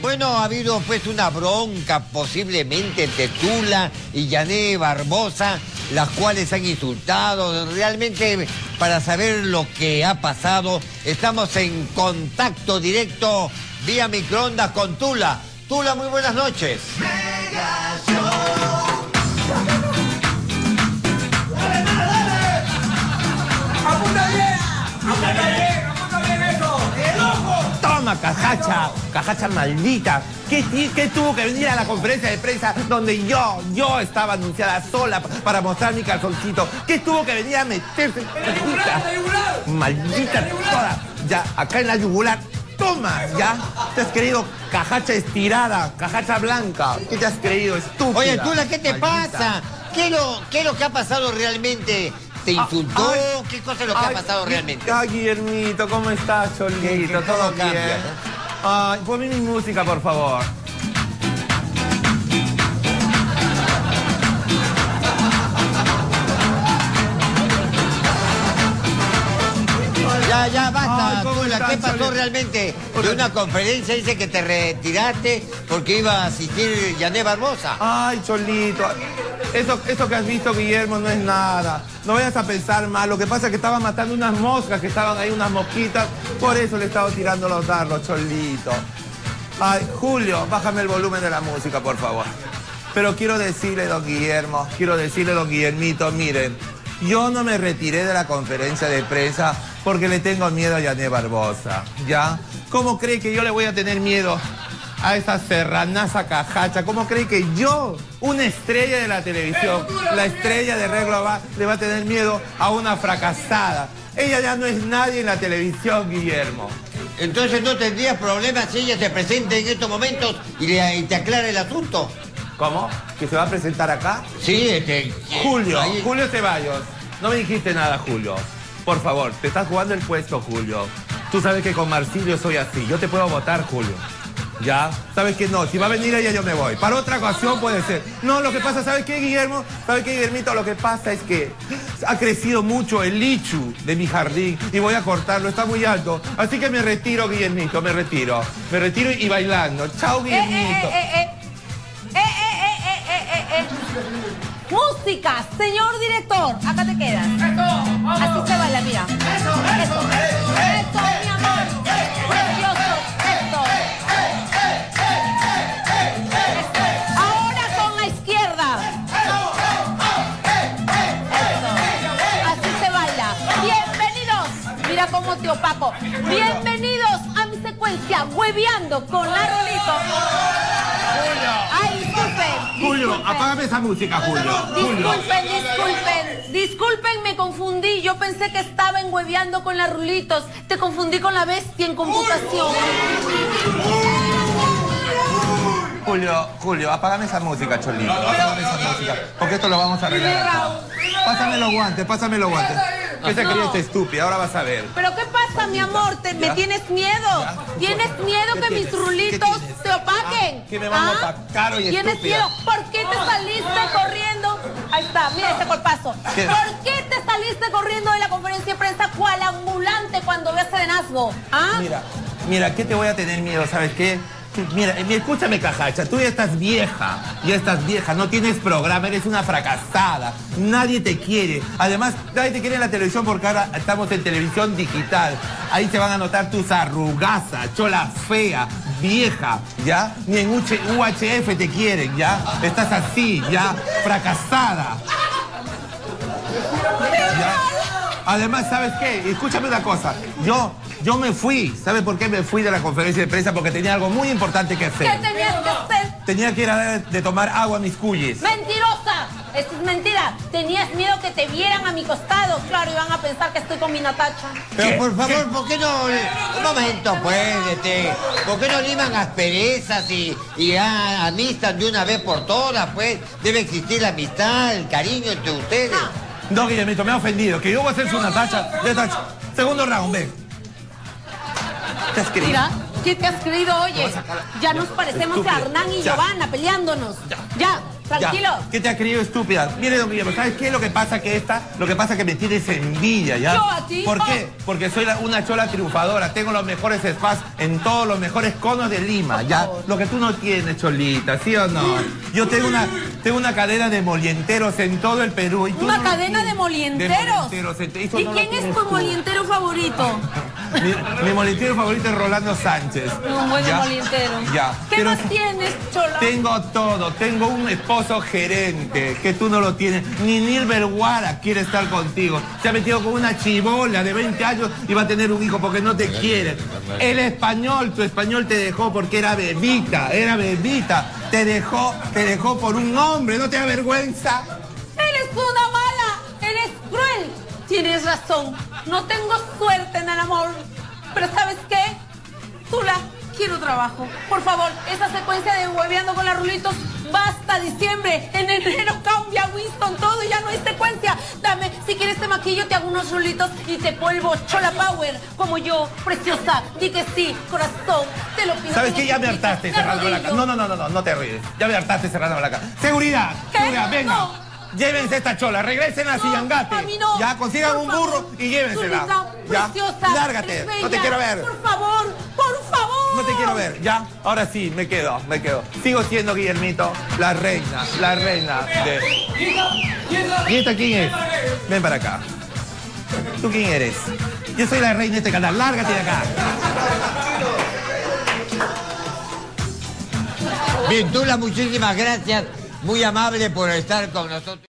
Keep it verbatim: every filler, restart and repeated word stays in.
bueno, ha habido pues una bronca posiblemente entre Tula y Yané Barbosa, las cuales han insultado. Realmente, para saber lo que ha pasado, estamos en contacto directo vía microondas con Tula. Tula, muy buenas noches. Mega Show. ¡Dale, dale, dale! ¡Apunta bien! ¡Apunta bien! ¡Apunta bien eso! ¡El ojo! Toma, cajacha, cajacha maldita. ¿Qué, ¿Qué tuvo que venir a la conferencia de prensa donde yo, yo estaba anunciada sola para mostrar mi calzoncito? ¿Qué tuvo que venir a meterse? ¡Maldita! Maldita toda. Ya, acá en la yugular. Toma, ya. Te has creído cajacha estirada, cajacha blanca. ¿Qué te has creído, estúpida? Oye, Tula, ¿qué te maldita. pasa? ¿Qué es, lo, ¿Qué es lo que ha pasado realmente? ¿Te insultó? Ay, ¿Qué cosa es lo que ay, ha pasado realmente? Ay, Guillermito, ¿cómo estás, Cholito? Que- que ¿Todo todo bien? cambia, Ay, ponme mi música, por favor. Ya, ya, basta, Ay, ¿cómo Tula. estás, ¿Qué pasó Cholito? realmente? De una conferencia dice que te retiraste porque iba a asistir Yané Barbosa. Ay, Cholito, eso, eso que has visto, Guillermo, no es nada. No vayas a pensar mal. Lo que pasa es que estaba matando unas moscas, que estaban ahí, unas mosquitas. Por eso le he estado tirando los dardos, Cholito. Ay, Julio, bájame el volumen de la música, por favor. Pero quiero decirle, don Guillermo, quiero decirle, don Guillermito, miren, yo no me retiré de la conferencia de prensa porque le tengo miedo a Yané Barbosa, ¿ya? ¿Cómo cree que yo le voy a tener miedo a esa serranaza cajacha? ¿Cómo cree que yo, una estrella de la televisión, la estrella de Red Global, le va a tener miedo a una fracasada? Ella ya no es nadie en la televisión, Guillermo. Entonces no tendrías problemas si ella se presenta en estos momentos y, le, y te aclara el asunto. ¿Cómo? ¿Que se va a presentar acá? Sí, este... Julio, ahí- Julio Ceballos. No me dijiste nada, Julio. Por favor, te estás jugando el puesto, Julio. Tú sabes que con Marsilio soy así. Yo te puedo votar, Julio. ¿Ya? ¿Sabes que no? Si va a venir ella, yo me voy. Para otra ocasión puede ser. No, lo que pasa, ¿sabes qué, Guillermo? ¿Sabes qué, Guillermito? Lo que pasa es que ha crecido mucho el lichu de mi jardín y voy a cortarlo. Está muy alto. Así que me retiro, Guillermito, me retiro. Me retiro y bailando. Chao, Eh, eh, Guillermito. eh, eh, eh, eh, eh, eh, eh, eh, eh. Música, señor director, acá te quedas. Así se baila, mira. Eso, eso, eso, mi amor. Precioso, eso. Eso. Ahora con la izquierda. Eso. Así se baila. Bienvenidos. Mira cómo te opaco. Bienvenidos a mi secuencia, hueveando con la Rolito. Ay, disculpen. Julio, disculpen. apágame esa música, Julio. Julio. Disculpen, disculpen, disculpen, me confundí. Yo pensé que estaba en hueveando con las Rulitos. Te confundí con la bestia en computación. Julio, Julio, apágame esa música, Cholito. Apágame esa música. Porque esto lo vamos a arreglar. Pásame los guantes, pásame los guantes. Que se No. creía esta estúpida, ahora vas a ver. ¿Pero qué pasa, mi amor? ¿Te, ¿Me ¿Ya? tienes miedo? ¿Ya? ¿Tienes miedo ¿Qué que mis tienes? rulitos ¿Qué tienes? te opaquen? Ah, que me van a opacar, oye, ¿Tienes estúpida. miedo? ¿Por qué te saliste corriendo? Ahí está, mira ese golpazo. ¿Qué? ¿Por qué te saliste corriendo de la conferencia de prensa cual ambulante cuando ves serenazgo? ¿Ah? Mira, mira, ¿qué te voy a tener miedo? ¿Sabes qué? Mira, eh, escúchame, cajacha, tú ya estás vieja, ya estás vieja, no tienes programa, eres una fracasada, nadie te quiere. Además, nadie te quiere en la televisión porque ahora estamos en televisión digital. Ahí se van a notar tus arrugazas, chola fea, vieja, ¿ya? Ni en U H F te quieren, ¿ya? Estás así, ¿ya? Fracasada. ¿Ya? Además, ¿sabes qué? Escúchame una cosa, yo... Yo me fui, ¿sabe por qué me fui de la conferencia de prensa? Porque tenía algo muy importante que hacer. ¿Qué tenías que hacer? Tenía que ir a dar de tomar agua a mis cuyes. ¡Mentirosa! Esto es mentira. Tenías miedo que te vieran a mi costado. Claro, iban a pensar que estoy con mi Natacha. Pero ¿Qué? por favor, ¿Qué? ¿por qué no? Un momento, pues, este, ¿por qué no liman asperezas y, y ya amistan de una vez por todas, pues? Debe existir la amistad, el cariño entre ustedes. No, Guillermito, me ha ofendido. Que yo voy a hacer su Natacha. De Natacha. Segundo round, ven. ¿Te has creído? Mira, ¿Qué te has creído? Oye, ya nos parecemos a Hernán y Giovanna peleándonos. Ya, tranquilo. Ya. ¿Qué te has creído, estúpida? Mire, don Guillermo, ¿sabes qué? Lo que pasa que esta, lo que pasa que me tienes envidia, ¿ya? ¿Yo a ti? ¿Por qué? Oh. Porque soy la- una chola triunfadora, tengo los mejores spas en todos los mejores conos de Lima, ¿ya? Lo que tú no tienes, cholita, ¿sí o no? Yo tengo una, tengo una cadena de molienteros en todo el Perú. Y tú ¿Una no lo cadena de tienes. molienteros? De molienteros, eso ¿Y no lo quién es tienes tu tú. molientero favorito? Mi, mi molientero favorito es Rolando Sánchez. Un buen ¿Ya? molientero. Ya. ¿Qué Pero más tienes, Chola? tengo todo, tengo un esposo gerente que tú no lo tienes. Ni Nilber Guara quiere estar contigo. Se ha metido con una chibola de veinte años y va a tener un hijo porque no te quiere. El español, tu español te dejó porque era bebita, era bebita. Te dejó, te dejó por un hombre, ¿no te da vergüenza? Eres una mala, eres cruel. Tienes razón, no tengo suerte en el amor. Pero ¿sabes qué? Tula, quiero trabajo. Por favor, esa secuencia de hueveando con las rulitos, basta diciembre. En enero cambia Winston todo, ya no hay secuencia. Dame, si quieres te maquillo, te hago unos rulitos y te polvo Chola Power. Como yo, preciosa, di que sí, corazón, te lo pido. ¿Sabes con qué? Ya me los hartaste piquitos, cerrándome la arrodillo. cara. No, no, no, no, no, no te ríes. Ya me hartaste cerrándome la cara. ¡Seguridad! ¿Qué? ¡Seguridad! ¡Venga! No. Llévense esta chola, regresen a No, Sillangate. a mí no. Ya, consigan Por un favor. burro y llévensela. Zulita, Ya, preciosa, lárgate, eres no te bella. quiero ver. Por favor, por favor. No te quiero ver, ya. Ahora sí, me quedo, me quedo. Sigo siendo Guillermito, la reina, la reina de... ¿Y esta quién es? Ven para acá. ¿Tú quién eres? Yo soy la reina de este canal, lárgate de acá. Bien, Tula, muchísimas gracias. Muy amable por estar con nosotros.